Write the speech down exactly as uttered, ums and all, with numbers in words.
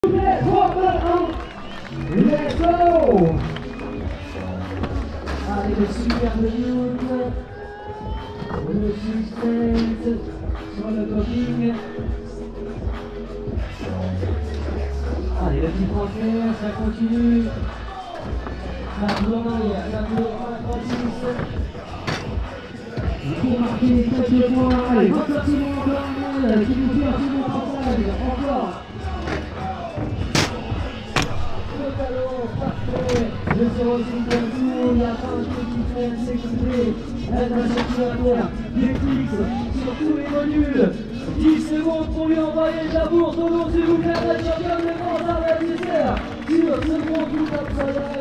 trois, un, let's go! Allez, le superbe Newt, le suspense sur le coping. Allez, le petit transfert, ça continue. Ça boule en arrière, ça boule en trente-six. Pour marquer quelques points, allez, vingt-cinq secondes encore, qui nous fait un second passage, encore. Le ballon, parfait, le zéro six tour, la fin du petit train s'écouter, elle va circulaire, des clics sur tous les modules, dix secondes pour lui envoyer de la bourse, au nom s'il vous plaît, la championne de France à l'adversaire, sur ce gros coup d'absolution.